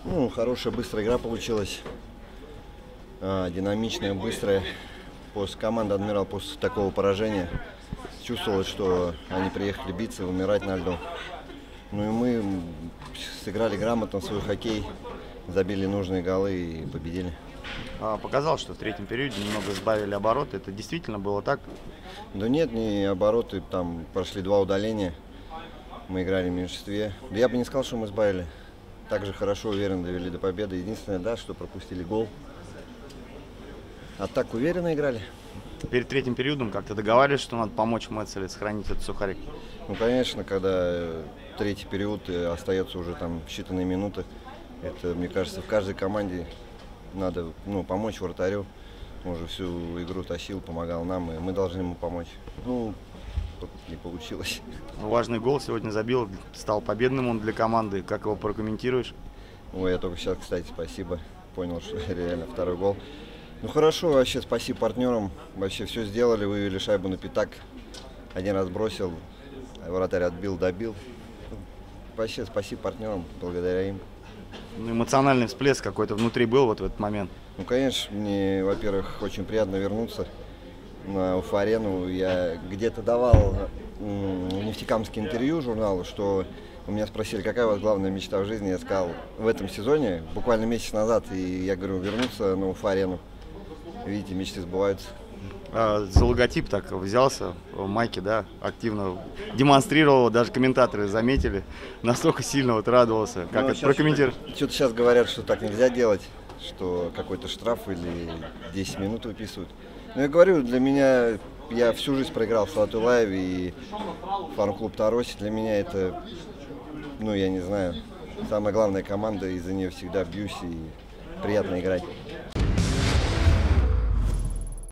Ну, хорошая, быстрая игра получилась. Динамичная, быстрая. Команда «Адмирал» после такого поражения чувствовалось, что они приехали биться, умирать на льду. Ну и мы сыграли грамотно свой хоккей, забили нужные голы и победили. Показал, что в третьем периоде немного сбавили обороты. Это действительно было так? Да нет, не обороты, там прошли 2 удаления, мы играли в меньшинстве. Да я бы не сказал, что мы сбавили. Также хорошо, уверенно довели до победы. Единственное, да, что пропустили гол. А так уверенно играли. Перед третьим периодом как-то договаривались, что надо помочь Мецеле сохранить этот сухарик? Ну, конечно, когда третий период остается уже там считанные минуты, это, мне кажется, в каждой команде надо помочь вратарю. Он уже всю игру тащил, помогал нам, и мы должны ему помочь. Ну, не получилось. Важный гол сегодня забил, стал победным он для команды. Как его прокомментируешь? Ой, я только сейчас, кстати, спасибо. Понял, что реально второй гол. Ну хорошо, вообще спасибо партнерам. Вообще все сделали, вывели шайбу на пятак. Один раз бросил, вратарь отбил, добил. Вообще спасибо партнерам, благодаря им. Ну, эмоциональный всплеск какой-то внутри был вот в этот момент? Ну, конечно, мне, во-первых, очень приятно вернуться на Уфа-арену. Я где-то давал в Нефтекамске интервью журналу, что у меня спросили, какая у вас главная мечта в жизни. Я сказал, в этом сезоне, буквально месяц назад, и я говорю, вернуться на Уфа-арену. Видите, мечты сбываются. За логотип так взялся, майки, да, активно демонстрировал, даже комментаторы заметили, настолько сильно вот радовался. Как это прокомментируешь? Что-то сейчас говорят, что так нельзя делать, что какой-то штраф или 10 минут выписывают. Но я говорю, для меня, я всю жизнь проиграл в Салатулаеве и фарм-клуб Тароси. Для меня это, я не знаю, самая главная команда, из-за нее всегда бьюсь и приятно играть.